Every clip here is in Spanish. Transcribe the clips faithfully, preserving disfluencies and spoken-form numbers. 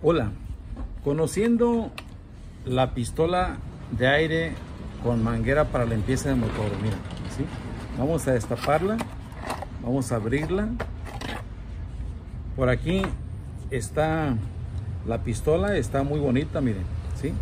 Hola, conociendo la pistola de aire con manguera para limpieza de motor, mira, ¿sí? Vamos a destaparla, vamos a abrirla. Por aquí está la pistola, está muy bonita, miren, ¿sí?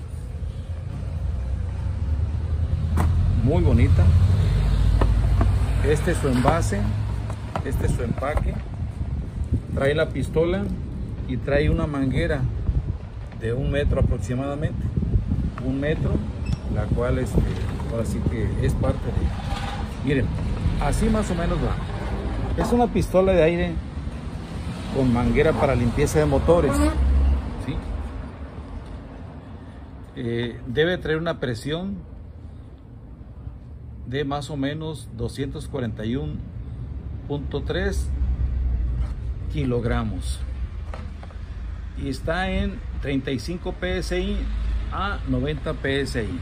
Muy bonita. Este es su envase, este es su empaque. Trae la pistola y trae una manguera de un metro aproximadamente, un metro, la cual este, ahora sí que es parte de, miren, así más o menos va. Es una pistola de aire con manguera para limpieza de motores, ¿sí? Eh, debe traer una presión de más o menos doscientos cuarenta y uno punto tres kilogramos y está en treinta y cinco P S I a noventa P S I.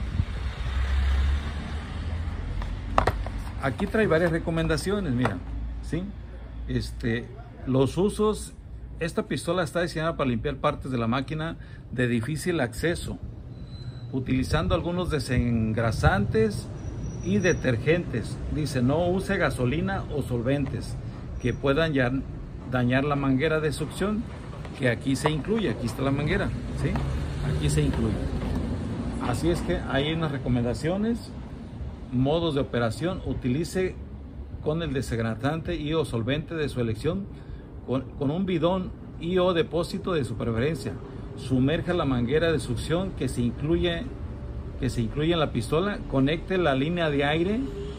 Aquí trae varias recomendaciones, mira, ¿sí? Este, los usos. Esta pistola está diseñada para limpiar partes de la máquina de difícil acceso, utilizando algunos desengrasantes y detergentes. Dice, no use gasolina o solventes que puedan ya dañar la manguera de succión, que aquí se incluye, aquí está la manguera, ¿sí? Aquí se incluye. Así es que hay unas recomendaciones, modos de operación: utilice con el desengrasante y o solvente de su elección, con, con un bidón y o depósito de su preferencia. Sumerja la manguera de succión que se incluye que se incluye en la pistola, conecte la línea de aire,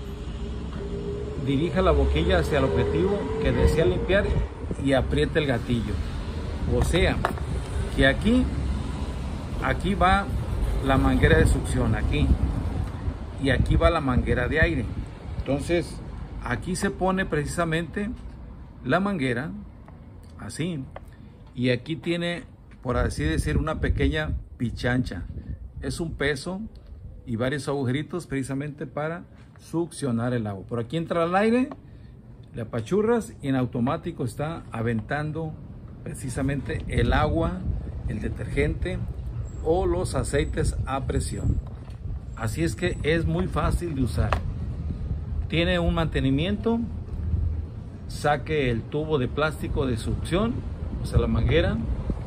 dirija la boquilla hacia el objetivo que desea limpiar y apriete el gatillo. O sea, que aquí, aquí va la manguera de succión, aquí, y aquí va la manguera de aire. Entonces, aquí se pone precisamente la manguera, así, y aquí tiene, por así decir, una pequeña pichancha. Es un peso y varios agujeritos precisamente para succionar el agua. Por aquí entra el aire, le apachurras y en automático está aventando precisamente el agua, el detergente o los aceites a presión. Así es que es muy fácil de usar. Tiene un mantenimiento. Saque el tubo de plástico de succión, o sea, la manguera.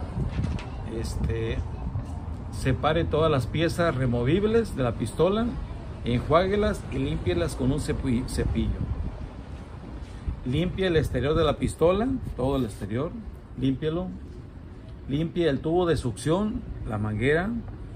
Este... Separe todas las piezas removibles de la pistola, enjuáguelas y límpielas con un cepillo. Limpie el exterior de la pistola, todo el exterior, límpielo. Limpie el tubo de succión, la manguera.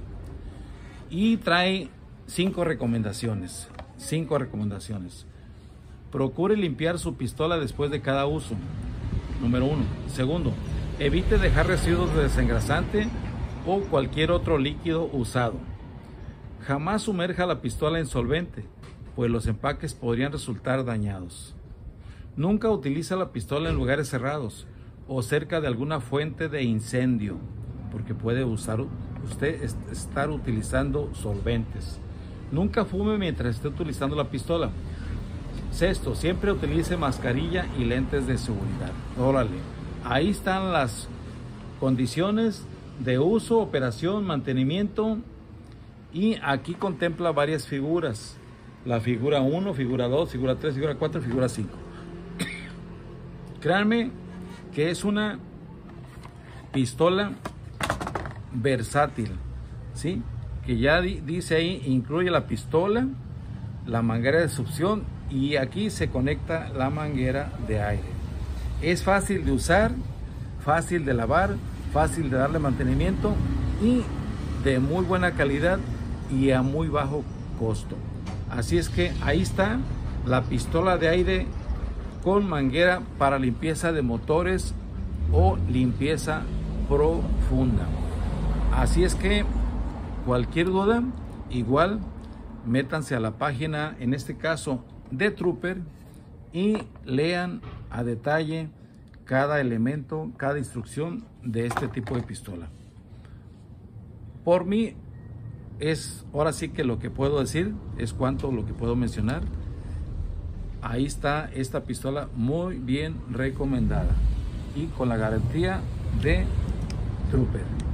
Y trae cinco recomendaciones. Cinco recomendaciones. Procure limpiar su pistola después de cada uso. Número uno. Segundo, evite dejar residuos de desengrasante o cualquier otro líquido usado. Jamás sumerja la pistola en solvente, pues los empaques podrían resultar dañados. Nunca utiliza la pistola en lugares cerrados o cerca de alguna fuente de incendio, porque puede usar, usted estar utilizando solventes. Nunca fume mientras esté utilizando la pistola. Sexto, siempre utilice mascarilla y lentes de seguridad. Órale, ahí están las condiciones de uso, operación, mantenimiento, y aquí contempla varias figuras: la figura uno, figura dos, figura tres, figura cuatro, figura cinco. Créanme que es una pistola versátil, ¿sí? Que ya di, dice ahí, incluye la pistola, la manguera de succión y aquí se conecta la manguera de aire. Es fácil de usar, fácil de lavar, fácil de darle mantenimiento y de muy buena calidad y a muy bajo costo. Así es que ahí está la pistola de aire con manguera para limpieza de motores o limpieza profunda. Así es que cualquier duda, igual métanse a la página, en este caso de Trooper, y lean a detalle cada elemento, cada instrucción de este tipo de pistola. Por mí es, ahora sí que lo que puedo decir es cuanto lo que puedo mencionar. Ahí está esta pistola muy bien recomendada y con la garantía de Trooper.